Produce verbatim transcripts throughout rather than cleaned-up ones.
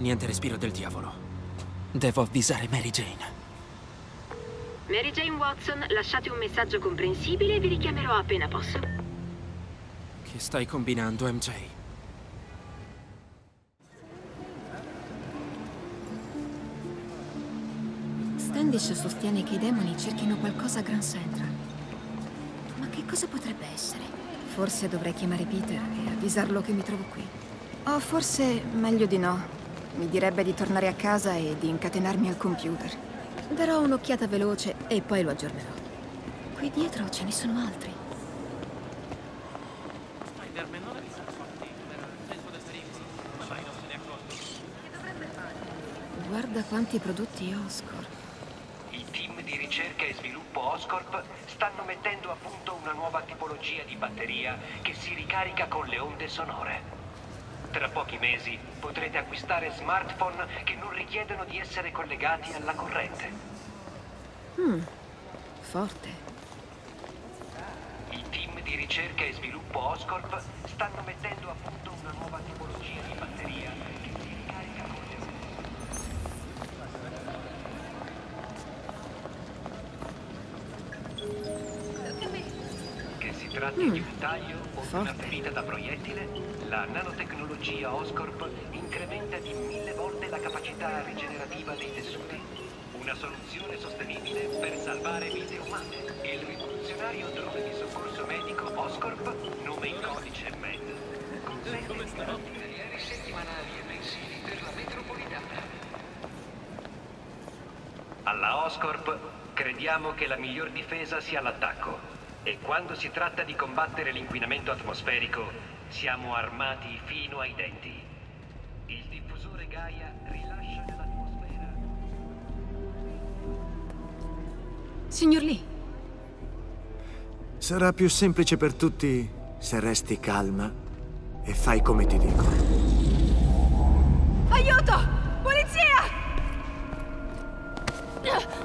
niente respiro del diavolo. Devo avvisare Mary Jane. Mary Jane Watson, lasciate un messaggio comprensibile e vi richiamerò appena posso. Che stai combinando, M J? Standish sostiene che i demoni cerchino qualcosa a Grand Central. Ma che cosa potrebbe essere? Forse dovrei chiamare Peter e avvisarlo che mi trovo qui. O forse meglio di no. Mi direbbe di tornare a casa e di incatenarmi al computer. Darò un'occhiata veloce e poi lo aggiornerò. Qui dietro ce ne sono altri. Guarda quanti prodotti Oscorp. Il team di ricerca e sviluppo Oscorp stanno mettendo a punto una nuova tipologia di batteria che si ricarica con le onde sonore. Tra pochi mesi potrete acquistare smartphone che non richiedono di essere collegati alla corrente. Hmm, forte. Il team di ricerca e sviluppo Oscorp stanno mettendo a punto una nuova tipologia di batteria che si ricarica con le onde sonore. Che si tratti Mm. di un taglio o di una Forte. ferita da proiettile, la nanotecnologia Oscorp incrementa di mille volte la capacità rigenerativa dei tessuti. Una soluzione sostenibile per salvare vite umane. Il rivoluzionario drone di soccorso medico Oscorp, nome in codice M E D, consente di itineri settimanali e mensili per la metropolitana. Alla Oscorp crediamo che la miglior difesa sia l'attacco. E quando si tratta di combattere l'inquinamento atmosferico, siamo armati fino ai denti. Il diffusore Gaia rilascia nell'atmosfera... Signor Lee, Sarà più semplice per tutti se resti calma e fai come ti dico. aiuto! Polizia! No!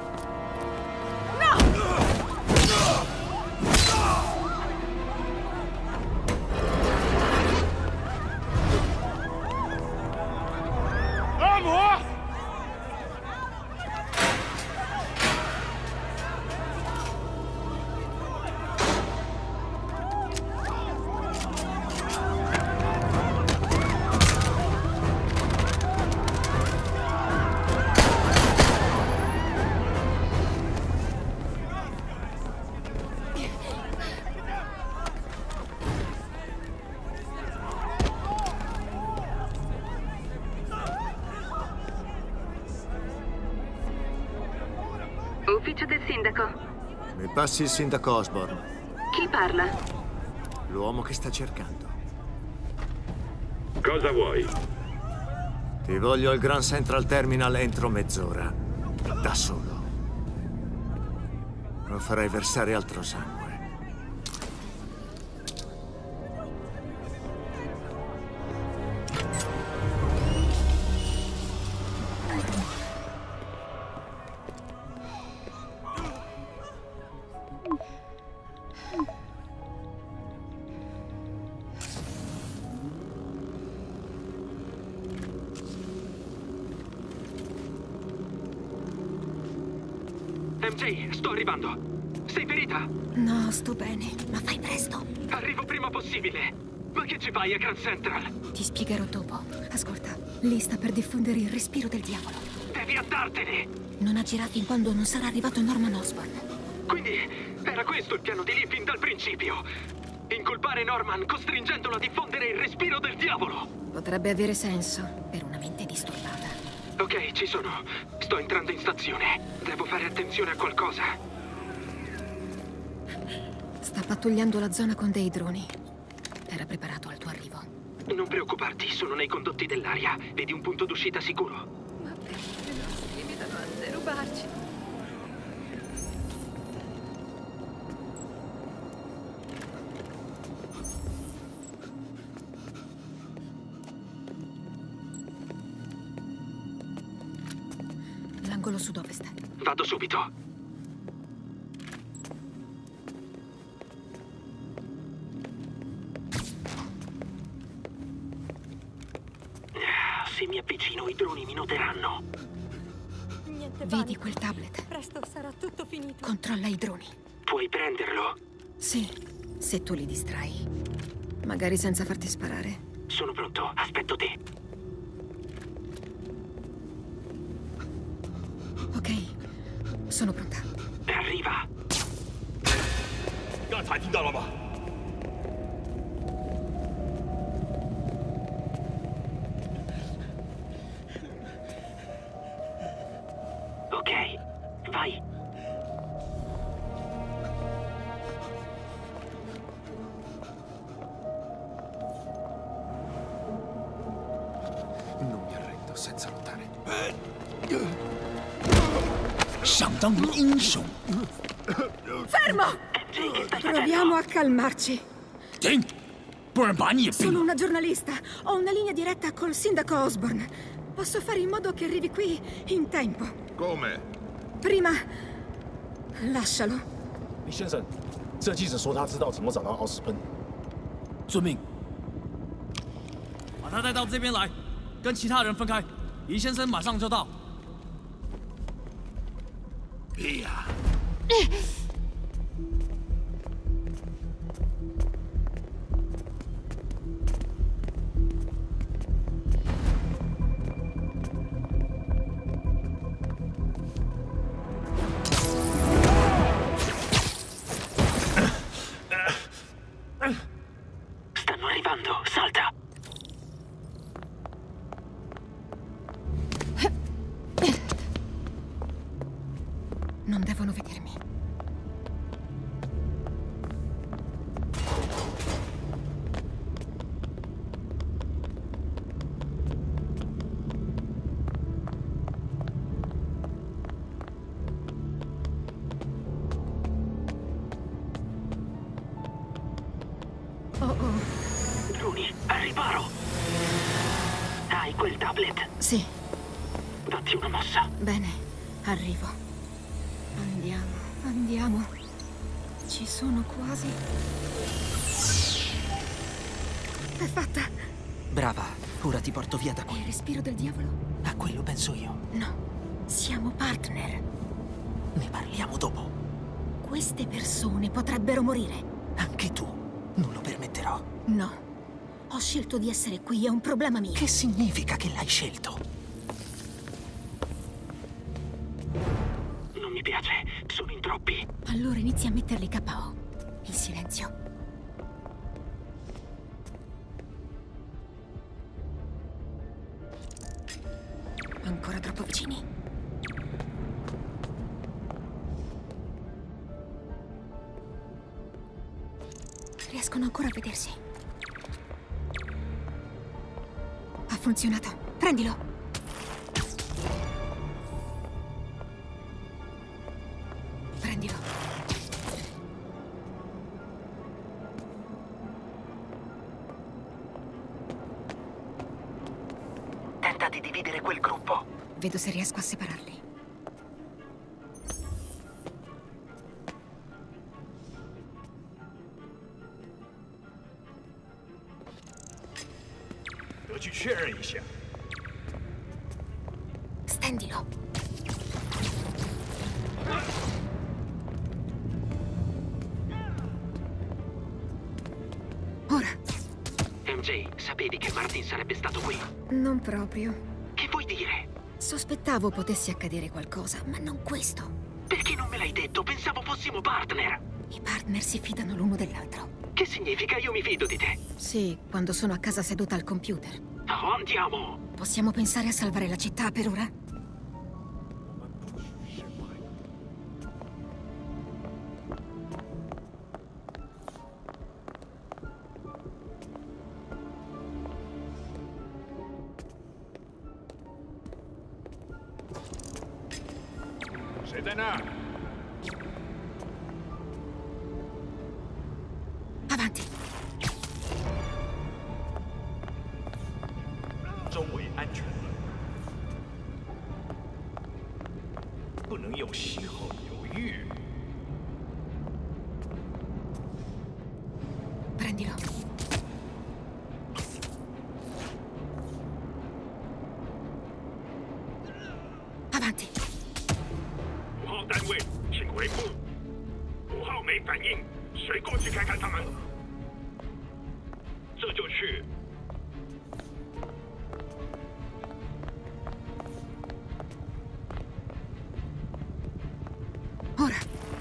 Ufficio del sindaco. Mi passi il sindaco Osborn, Chi parla? l'uomo che sta cercando. Cosa vuoi? Ti voglio al Grand Central Terminal entro mezz'ora. Da solo. Non farei versare altro sangue. M J, sto arrivando. Sei ferita? No, sto bene, ma fai presto. Arrivo prima possibile. Ma che ci fai a Grand Central? Ti spiegherò dopo. Ascolta, Lee sta per diffondere il respiro del diavolo. Devi andartene! Non agirà fin quando non sarà arrivato Norman Osborn. Quindi era questo il piano di Lee fin dal principio. Incolpare Norman costringendolo a diffondere il respiro del diavolo. Potrebbe avere senso per una mente disturbata. Ok, ci sono. Sto entrando in stazione. Devo fare attenzione a qualcosa. Sta pattugliando la zona con dei droni. Era preparato al tuo arrivo. Non preoccuparti, sono nei condotti dell'aria. Vedi un punto d'uscita sicuro? Ma perché non si limitano a derubarci? L'angolo sud-ovest. Vado subito. Se mi mi avvicino, i droni mi noteranno. Niente Vedi panico. quel tablet? Presto sarà tutto finito. Controlla i droni. Puoi prenderlo? Sì, se tu li distrai. Magari senza farti sparare. Sono pronto, aspetto te. Ok, sono pronta. Arriva. 刚才听到了吗？ Ok, vai. Non mi arrendo senza lottare. 想当英雄。 Fermo! Proviamo a calmarci. 停，不然把你也毙 Sono 了。 una giornalista. Ho una linea diretta col sindaco Osborne. Posso fare in modo che arrivi qui in tempo. Come? Prima... lascialo. 李先生，这记者说他知道怎么找到奥斯喷。 遵命。把他带到这边来，跟其他人分开。李先生马上就到。 屁呀！ Stanno arrivando, salta. Non devono vedermi. Oh oh. Rooney, al riparo. Hai quel tablet? Sì, Datti una mossa. bene, arrivo. Andiamo, andiamo. Ci sono quasi. È fatta. Brava, ora ti porto via da È qui. il respiro del diavolo? A quello penso io. No, siamo partner. Ne parliamo dopo. Queste persone potrebbero morire. Anche tu. Non lo permetterò. No. Ho scelto di essere qui, è un problema mio. Che significa che l'hai scelto? Non mi piace, sono in troppi. Allora inizia a metterli K O. In silenzio. Ancora troppo vicini. Riescono ancora a vedersi. Ha funzionato. Prendilo. Prendilo. Tenta di dividere quel gruppo. Vedo se riesco a separarli. Stendilo. Ora. M J, sapevi che Martin sarebbe stato qui? Non proprio. Che vuoi dire? Sospettavo potesse accadere qualcosa, ma non questo. Perché non me l'hai detto? Pensavo fossimo partner. I partner si fidano l'uno dell'altro. Che significa io mi fido di te? Sì, quando sono a casa seduta al computer. Oh, andiamo! Possiamo pensare a salvare la città per ora? Avanti. 周围安全了，不能有丝毫犹豫。 Prendilo. 单位，请回复。五号没反应，谁过去看看他们？这就去。 Ora.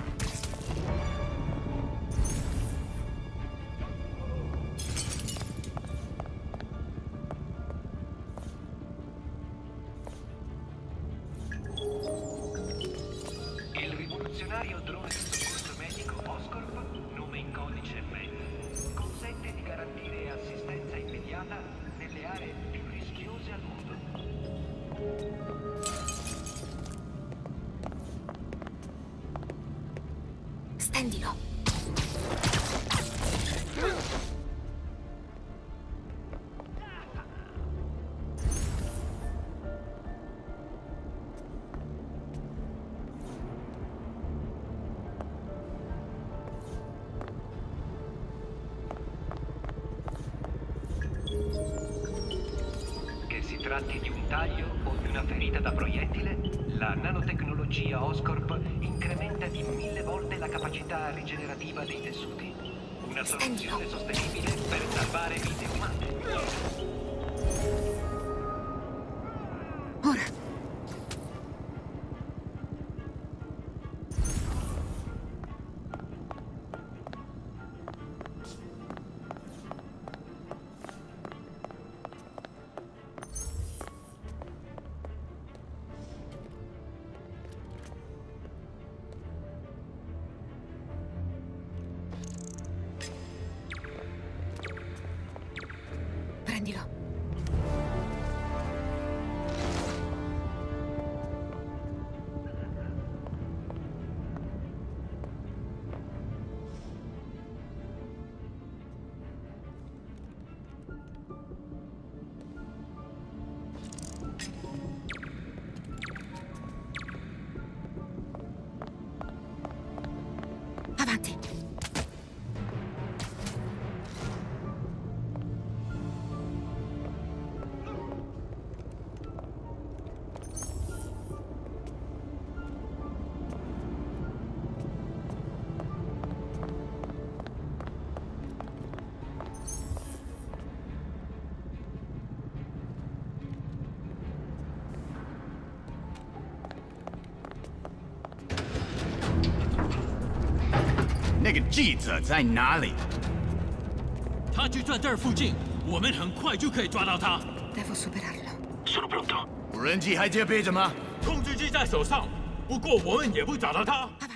Il rivoluzionario drone di soccorso medico Oscorp, nome in codice M, consente di garantire assistenza immediata nelle aree più rischiose al mondo. Stendilo. Che si tratti di un taglio o di una ferita da proiettile, la nanotecnologia Oscorp incrementa di mille volte la capacità rigenerativa dei tessuti. Una soluzione sostenibile per salvare vite umane. Ora. Prendilo. Avanti. 那个记者在哪里？ 他就在这儿附近，我们很快就可以抓到他。 Devo superarlo. Sono pronto. 无人机还接备着吗？ 控制器在手上，不过我们也不找到他。